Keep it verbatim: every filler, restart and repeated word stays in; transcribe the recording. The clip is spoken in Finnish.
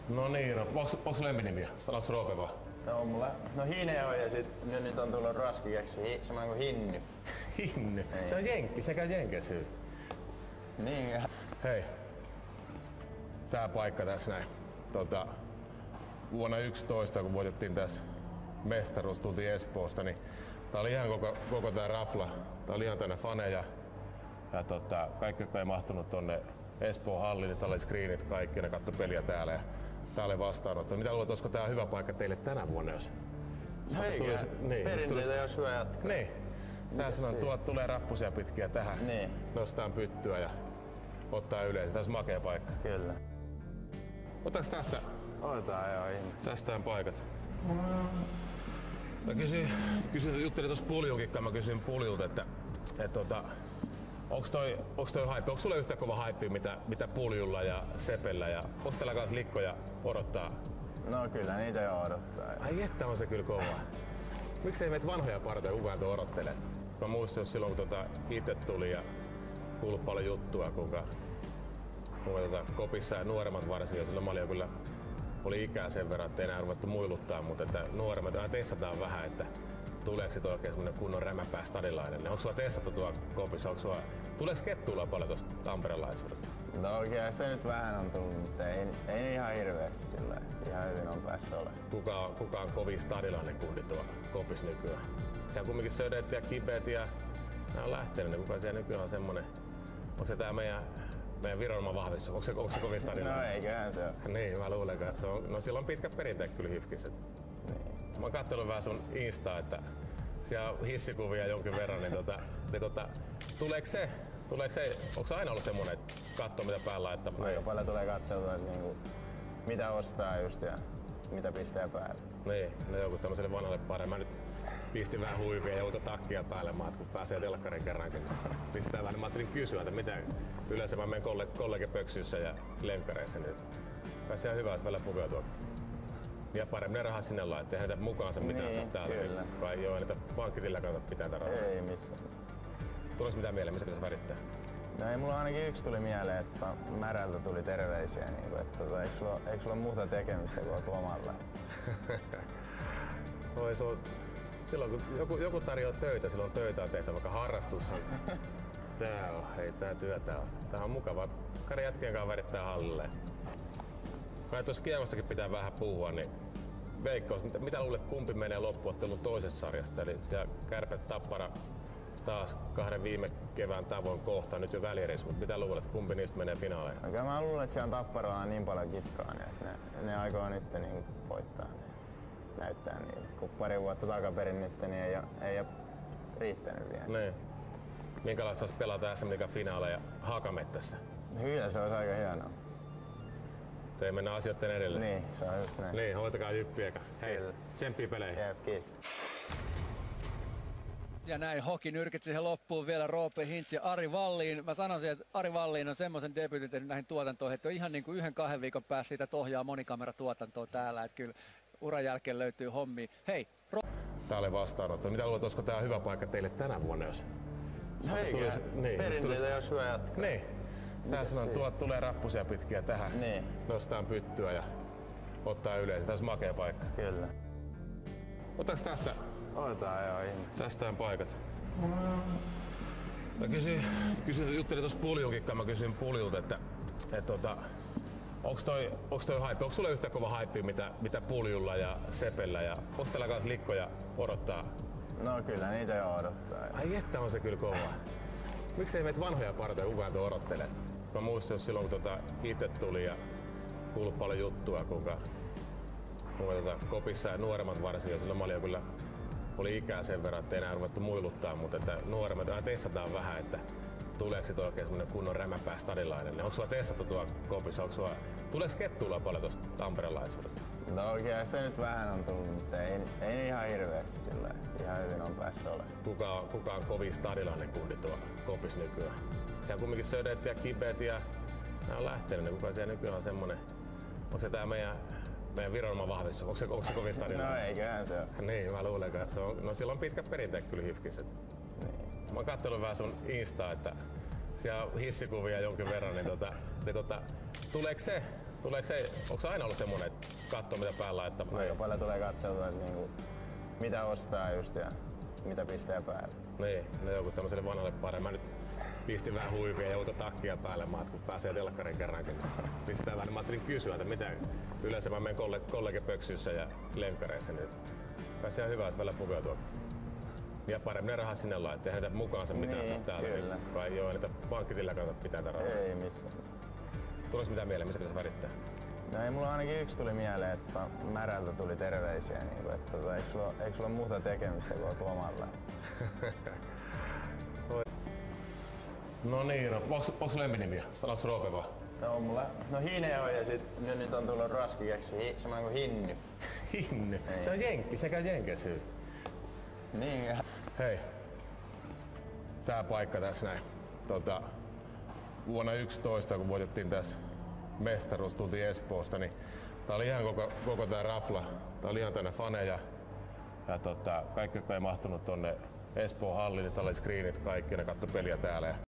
No niin, no, onks, onks lempinimiä? Sanoks Roope vaan? No on mulla, no Hine on ja sit nyt on tullut raskikeksi, hi, semmonen kuin Hinny. Hinny? Ei. Se on jenkki, se käy jenkeissä hyvin. Niin. Hei, tää paikka tässä näin. Tota, vuonna yksitoista kun voitettiin tässä mestaruus, tultiin Espoosta, niin tää oli ihan koko, koko tää rafla. Tää oli ihan täynnä faneja. Ja tota, kaikki, jotka ei mahtunut tonne Espoon halliin, niin täällä oli screenit kaikki, ne katso peliä täällä. Ja tää oli vastaanotto. Mitä luulet, olisiko tää hyvä paikka teille tänä vuonna, jos... No eikä, niin, perinteitä jos hyvä jatkaa. Niin. Tää sanon, tuot tulee rappusia pitkiä tähän. Niin. Nostaan pyttyä ja ottaa yleensä. Tässä on makea paikka. Kyllä. Otaks tästä? Otetaan joo. Tästä on paikat. Mä kysyin, kysyin juttelin tuossa Puljunkin kanssa, mä kysyin Puljulta, että et, tota, onks toi, onks toi haippi, onks sulla yhtä kova haippi mitä, mitä Puljulla ja Sepellä ja onks täällä kans likkoja odottaa? No kyllä niitä jo odottaa. Ai että on se kyllä kova. Miksei meitä vanhoja partoja uveanto odottelee? Mä muistin jos silloin kun tota itse tuli ja kuullut paljon juttua kuinka, kuinka tota, kopissa ja nuoremmat varsinkin, silloin mä olin jo kyllä oli ikää sen verran, että ei enää ruvettu muiluttaa, mutta että nuoremmat aina testataan vähän, että tuleeko sit oikein semmonen kunnon rämäpää stadilainen. Onko sulla testattu tuo kopissa? Onko sulla, tuleeko kettuilla paljon tuosta tamperelaisuudesta? No oikein sitä nyt vähän on tullut, mutta ei, ei ihan hirveästi sillä, että ihan hyvin on päässyt olemaan. Kuka, kuka on kovin stadilainen kundi tuo kopis nykyään? Siellä kumminkin södet ja kibet ja nämä on lähtenyt, niin kuka siellä nykyään on semmonen, onko se tää meidän meidän Viron vahvistus, onko se, onko se kovin stadilainen? No eiköhän se ole. Niin, mä luulen, että se on, no sillä on pitkät perinteet kyllä Hifkissä. Niin. Mä oon katsellut vähän sun Instaa, että siellä on hissikuvia jonkin verran, niin, tota, niin tota, tuleeko se, tuleeko se, onko se aina ollut semmonen, että katsoo mitä päällä laittaa? Aika paljon tulee katseltua, että niinku, mitä ostaa just ja mitä pistää päälle. Niin, no joku tämmöiselle vanhalle pare. Mä nyt pistin vähän huivia ja uutta takkia päälle, mä kun pääsee telkkarin kerrankin. Pistää vähän, mä ajattelin kysyä, että mitä yleensä mä menen kolle, kollegepöksyissä ja lenkkareissa, niin pääsee ihan hyvä, jos välillä pukeutua. Ja paremmin ne rahat sinne laittaa, ettei heitä mukaansa mitään niin, saa täältä. Kyllä. Vai joo, niitä pankkitillä kannattaa pitää tätä rahaa. Ei missään. Tuliko mitään mieleen, missä pitäisi värittää? No ei, mulla ainakin yksi tuli mieleen, että Märältä tuli terveisiä, niin kuin, että tota, eikö, sulla, eikö sulla muuta tekemistä kuin olet lomalla? Oi, se on, silloin kun joku, joku tarjoaa töitä, silloin töitä on tehtävä, vaikka harrastus on. Tää on, hei tää työtä on. Tää on mukavaa. Kari jätkien kanssa värittää hallille. Kai tuossa kiekostakin pitää vähän puhua, niin Veikkaus, mitä, mitä luulet, kumpi menee loppuottelun toisesta sarjasta? Eli siellä Kärpät Tappara taas kahden viime kevään tavoin kohta, nyt jo välieris, mutta mitä luulet, kumpi niistä menee finaaleihin? No, kyllä mä luulen, että siellä Tapparalla on niin paljon kitkaa, niin että ne, ne aikoo nyt niin voittaa, niin näyttää niille. Kun pari vuotta takaperin nyt niin ei, ole, ei ole riittänyt vielä. Niin. Minkälaista olisi pelata S M-finaaleja Hakamettässä? Kyllä, se olisi aika hienoa. Te mennään asioiden edelle. Niin, se on just näin. Niin, hoitakaa jyppiäkä. Hei, Kyllä. tsemppii peleihin. Jep, kiitos. Ja näin hoki nyrkit siihen loppuun vielä Roope Hintz ja Ari Wallin. Mä sanoisin, että Ari Wallin on semmoisen debutin tehnyt näihin tuotantoihin, että on ihan niin kuin yhden kahden viikon päässä siitä ohjaa monikameratuotantoa täällä. Että kyllä uran jälkeen löytyy hommia. Hei, Ro- Tää oli vastaanotto. Mitä luulet, olisiko tää hyvä paikka teille tänä vuonna, jos... No eikä, niin, perinteitä jos hyvä jatkaa. Niin. Tää sanon, tuot tulee rappusia pitkiä tähän. Niin. Nostaan pyttyä ja ottaa yleensä. Tässä on makea paikka. Kyllä. Otaks tästä? Otetaan joo. Tästä on paikat. Mä kysyin, kysyin juttelin tuossa Puljunkin kanssa, mä kysyin Puljulta, että et, tota, onks toi, onks toi haippi, onks sulla yhtä kova haippi mitä, mitä Puljulla ja Sepellä ja onks täällä kans likkoja odottaa? No kyllä niitä jo odottaa. Ai että on se kyllä kova. Miksei meitä vanhoja partoja uveanto odottelee? Mä muistin jos silloin kun tota itse tuli ja kuullut paljon juttua kuinka, kuinka tota kopissa ja nuoremmat varsinkin, silloin mä olin jo kyllä oli ikää sen verran, että ei enää ruvettu muiluttaa, mutta että nuoremmat aina testataan vähän, että tuleeko sit oikein semmonen kunnon rämäpää stadilainen. Onko sulla testattu tuo kopissa? Onko sulla, tuleeko kettuilla paljon tuosta tamperelaisuudesta? No oikein sitä nyt vähän on tullut, mutta ei, ei ihan hirveästi sillä, että ihan hyvin on päässyt olemaan. Kuka, kuka on kovin stadilainen kundi tuo kopis nykyään? Siellä kumminkin södet ja kibet ja nämä on lähtenyt, niin kuka siellä nykyään on semmonen, onko se tää meidän meidän Viron vahvistus, onko se, onko se kovin stadilainen? No eiköhän se ole. Niin, mä luulen, että se on, no sillä on pitkät perinteet kyllä Hifkissä. Niin. Mä oon katsellut vähän sun Instaa, että siellä on hissikuvia jonkin verran, niin, tota, niin tota, tuleeko se, Tuleeko se, onko aina ollut semmonen, että katsoo mitä päällä laittaa? Aika paljon tulee katsoa, että niinku, mitä ostaa just ja mitä pistää päälle. Niin, no joku tämmöiselle vanhalle pare. Mä nyt pistin vähän huivia ja uutta takkia päälle, mä kun pääsee telkkariin kerrankin. Pistää vähän. Mä ajattelin kysyä, että mitä yleensä mä menen kolle, kollegepöksyissä ja lenkkareissa, niin pääsi ihan hyvä, jos välillä pukeutua. Ja paremmin ne rahaa sinne laittaa, eihän niitä mukaansa mitään Niin, saa täältä. kyllä. Niin, vai joo, niitä pankkitillä kannata pitää tätä rahaa. Ei missään. Tuleeko mitään mieleen, missä pitäisi värittää? No ei mulla ainakin yksi tuli mieleen, että Märältä tuli terveisiä, niin kuin, että tota, eikö, sulla, eikö sulla muuta tekemistä kuin oot lomalla? No niin, no, onko, onko sulla lempinimiä? Sanoiko Roope vaan? No, mulla, no Hine on ja sit, nyt, nyt on tullut raskikeksi, hi, semmoinen kuin Hinny. Hinny. Se on jenkki, se käy jenkeissä hyvin. Niin. Hei, tää paikka tässä näin. Tota, vuonna yksitoista kun voitettiin tässä mestaruus, tultiin Espoosta, niin tää oli ihan koko, koko tää rafla. Tää oli ihan täynnä faneja. Ja tota, kaikki, jotka ei mahtunut tonne Espoon halliin, niin täällä oli screenit kaikki, ne katso peliä täällä.